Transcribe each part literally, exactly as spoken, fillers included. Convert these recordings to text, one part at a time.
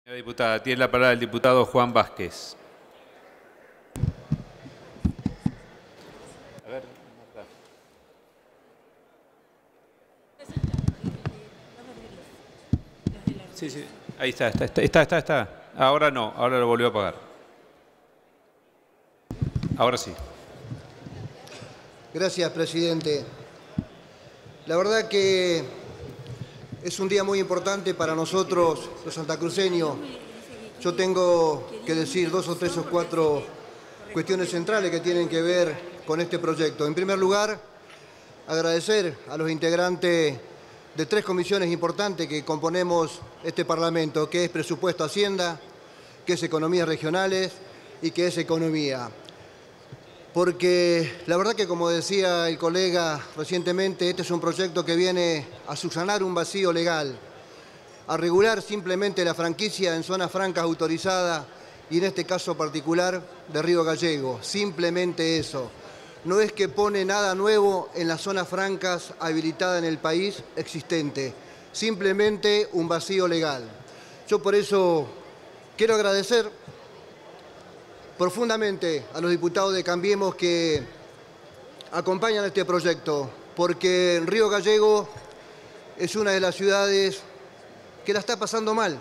Señora diputada, tiene la palabra el diputado Juan Vázquez. A ver, sí, sí, ahí está, está, está, está, está, está. Ahora no, ahora lo volvió a apagar. Ahora sí. Gracias, presidente. La verdad que es un día muy importante para nosotros, los santacruceños. Yo tengo que decir dos o tres o cuatro cuestiones centrales que tienen que ver con este proyecto. En primer lugar, agradecer a los integrantes de tres comisiones importantes que componemos este Parlamento, que es Presupuesto, Hacienda, que es Economías Regionales y que es Economía. Porque la verdad que, como decía el colega recientemente, este es un proyecto que viene a subsanar un vacío legal, a regular simplemente la franquicia en zonas francas autorizadas y en este caso particular de Río Gallego, simplemente eso. No es que pone nada nuevo en las zonas francas habilitadas en el país existente, simplemente un vacío legal. Yo por eso quiero agradecer profundamente a los diputados de Cambiemos que acompañan este proyecto, porque Río Gallego es una de las ciudades que la está pasando mal.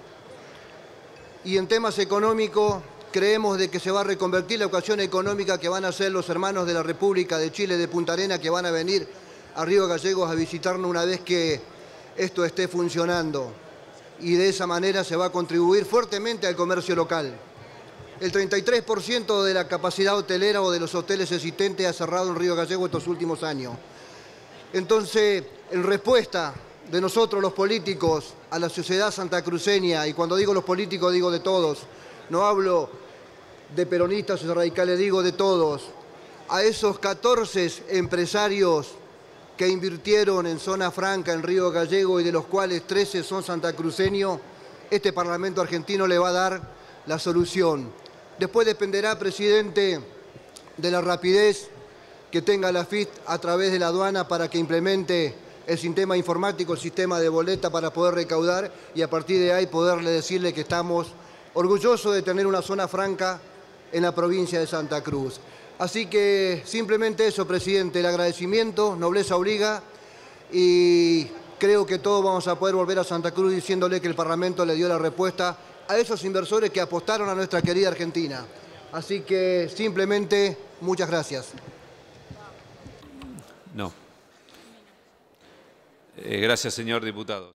Y en temas económicos creemos de que se va a reconvertir la ocasión económica que van a hacer los hermanos de la República de Chile de Punta Arenas, que van a venir a Río Gallegos a visitarnos una vez que esto esté funcionando. Y de esa manera se va a contribuir fuertemente al comercio local. El treinta y tres por ciento de la capacidad hotelera o de los hoteles existentes ha cerrado en Río Gallegos estos últimos años. Entonces, en respuesta de nosotros los políticos a la sociedad santacruceña, y cuando digo los políticos digo de todos, no hablo de peronistas o radicales, digo de todos, a esos catorce empresarios que invirtieron en zona franca en Río Gallego y de los cuales trece son santacruceños, este Parlamento argentino le va a dar la solución. Después dependerá, presidente, de la rapidez que tenga la A F I P a través de la aduana para que implemente el sistema informático, el sistema de boleta para poder recaudar y a partir de ahí poderle decirle que estamos orgullosos de tener una zona franca en la provincia de Santa Cruz. Así que simplemente eso, presidente, el agradecimiento, nobleza obliga y creo que todos vamos a poder volver a Santa Cruz diciéndole que el Parlamento le dio la respuesta a esos inversores que apostaron a nuestra querida Argentina. Así que simplemente muchas gracias. No. Eh, gracias, señor diputado.